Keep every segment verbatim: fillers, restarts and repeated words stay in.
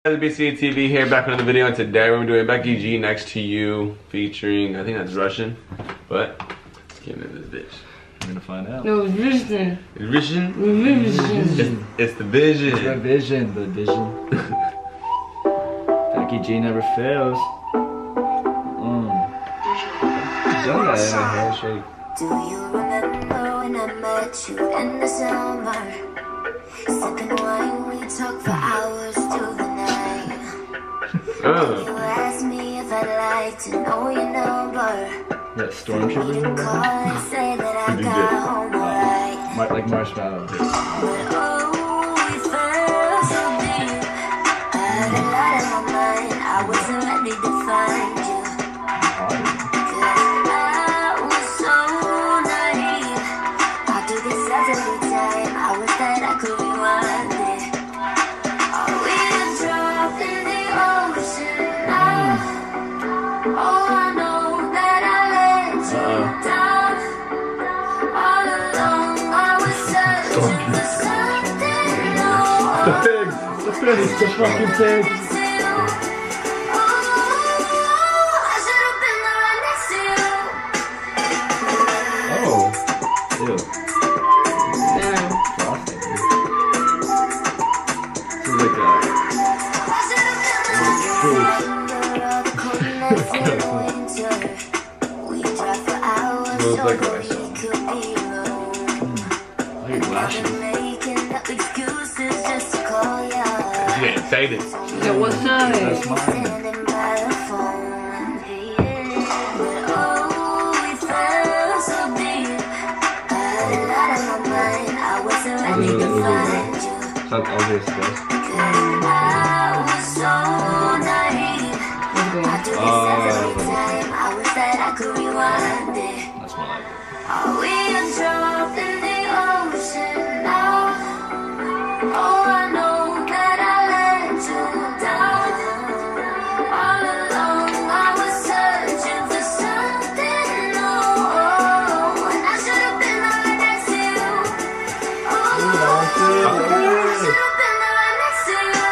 B C T V here, back with another video, and today we're doing Becky G Next to You featuring, I think that's Russian, but let's get into this bitch. We're gonna find out. No, it's Russian. It's Russian? Russian. It's, it's the vision. It's the vision, the vision. Becky G never fails. Mm. Done that in a handshake. Do you remember when I met you in the summer? Sipping wine, we talked for hours through the night. Oh. You asked me if I'd like to know your number. That stormtrooper. You call and say that I got home alright. Mar like Marshmallow. But oh, we felt so deep. I had a lot on my mind. I wasn't ready to find you. The pigs! The pigs! The fucking pigs! Oh! Ew. Damn. Frosting. This is like a... Smells like rice. Why are you blushing? She's getting excited. Yeah, what's up? That's mine. Sounds obvious, guys. Oh, that's more like it. Are we a drop in the ocean now? Oh, I know that I let you down. All along I was searching for something new. Oh, and I should have been the right next to you. Oh, I should have been the right next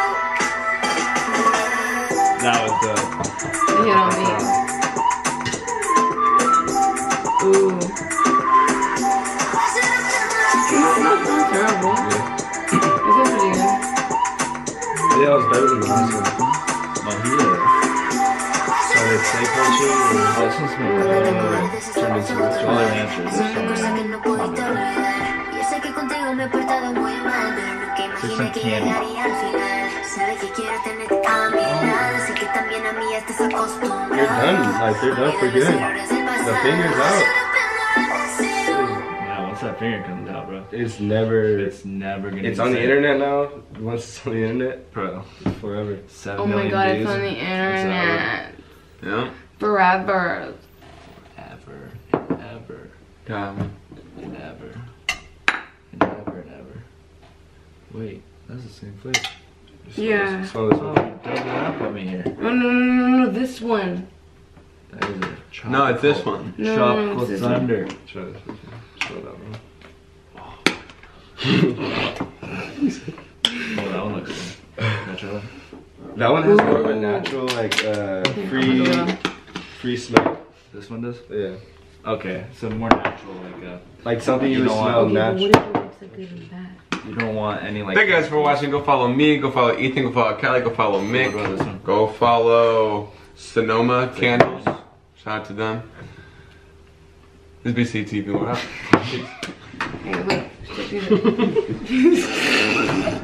to you. That was the... You know me. Ooh. It's not that terrible. It's pretty good. Yeah, it was better than the last one. Mahia. So it's steak crunchy and oh, this one's made uh, turned into a jolly rancher. This one. There's some candy. They're done. Like, they're done for good. The finger's out. Yeah, once that finger comes out, bro. It's never... It's never gonna It's be on the safe. internet now. Once it's on the internet, Bro. forever. Seven Oh my million god, views. it's on the internet. Yeah. Forever. Ever. Ever. Um, And ever. And ever and ever. Wait, that's the same place. Yeah. Smell this Oh, one. you dug it up on me here. No, no, no, no, no, this one. That is a tropical. no, it's this one. No, Tropical no, it's this one. thunder. Try this. Smell that one. Oh, that one looks good. Natural. That one has more of a natural, like, uh, free, free smell. This one does? Yeah. Okay, so more natural, like uh, Like something you You would don't want- smell Okay, but natural. what if it looks like this and that? you don't want any like. Thank you guys for watching. Go follow me, go follow Ethan, go follow Kelly, go follow Mick, What about this one? go follow Sonoma Candles. Shout out to them. This is B C T V. We're out. Hey, wait.